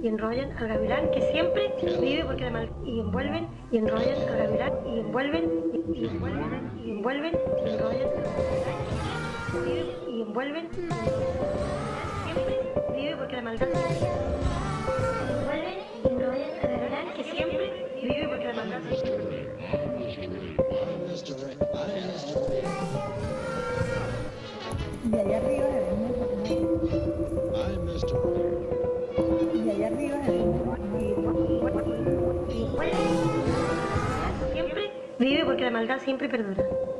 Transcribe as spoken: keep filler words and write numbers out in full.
y enrollan al gavilán que siempre vive porque la maldad y envuelven y enrollan al gavilán y envuelven y, y envuelven y envuelven y enrollan y envuelven siempre vive porque la maldad envuelven y enrollan al gavilán que siempre vive porque la maldad y allá arriba y allá arriba siempre vive porque la maldad siempre perdura.